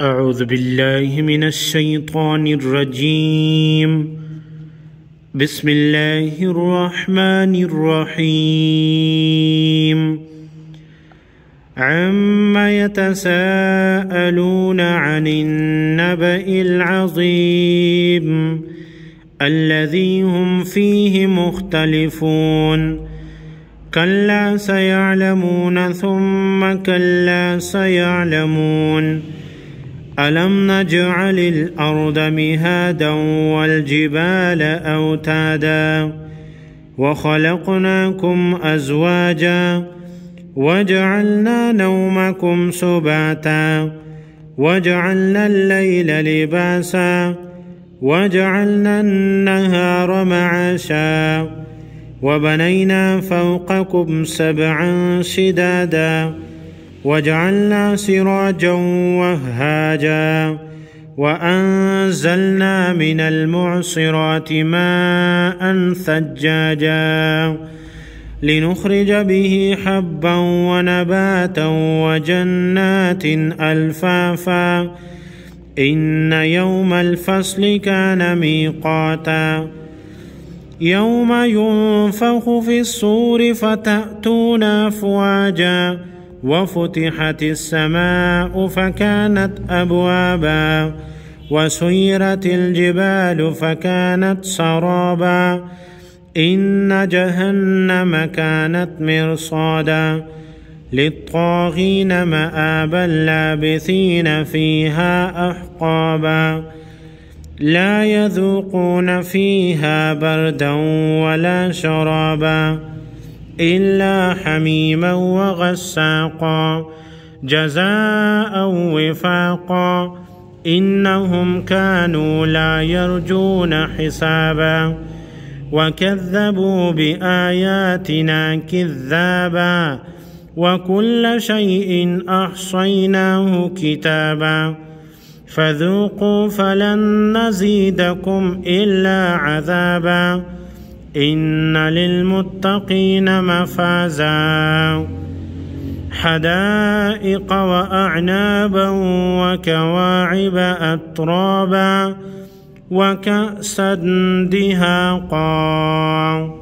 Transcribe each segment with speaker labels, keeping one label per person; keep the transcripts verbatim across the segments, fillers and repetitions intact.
Speaker 1: أعوذ بالله من الشيطان الرجيم. بسم الله الرحمن الرحيم. عما يتساءلون عن النبأ العظيم الذي هم فيه مختلفون. كلا سيعلمون ثم كلا سيعلمون. ألم نجعل الأرض مهادا والجبال أوتادا وخلقناكم أزواجا وجعلنا نومكم سباتا وجعلنا الليل لباسا وجعلنا النهار معاشا وبنينا فوقكم سبعا شدادا وجعلنا سراجا وهاجا وأنزلنا من المعصرات ماء ثجاجا لنخرج به حبا ونباتا وجنات ألفافا إن يوم الفصل كان ميقاتا يوم ينفخ في الصور فتأتون أفواجا وفتحت السماء فكانت أبوابا وسيرت الجبال فكانت سرابا إن جهنم كانت مرصادا للطاغين مآبا لابثين فيها أحقابا لا يذوقون فيها بردا ولا شرابا إلا حميما وغساقا جزاء وفاقا إنهم كانوا لا يرجون حسابا وكذبوا بآياتنا كذابا وكل شيء أحصيناه كتابا فذوقوا فلن نزيدكم إلا عذابا إن للمتقين مفازا حدائق وأعنابا وكواعب أترابا وكأسا دهاقا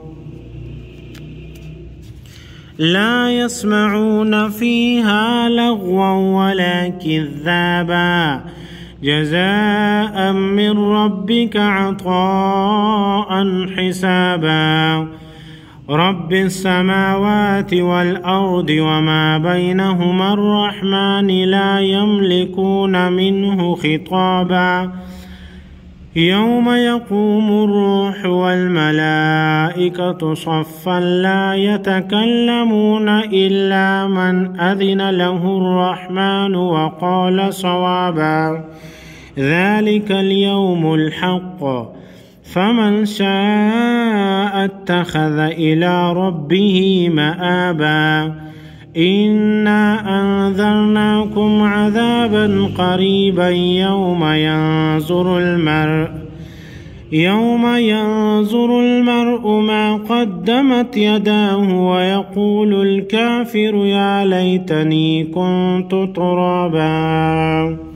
Speaker 1: لا يسمعون فيها لغوا ولا كذابا جزاء من ربك عطاء حسابا رب السماوات والأرض وما بينهما الرحمن لا يملكون منه خطابا يوم يقوم الروح والملائكة صفا لا يتكلمون إلا من أذن له الرحمن وقال صوابا ذلك اليوم الحق فمن شاء اتخذ إلى ربه مآبا إنا أنذرناكم عذابا قريبا يوم ينظر المرء يوم ينظر المرء ما قدمت يداه ويقول الكافر يا ليتني كنت ترابا.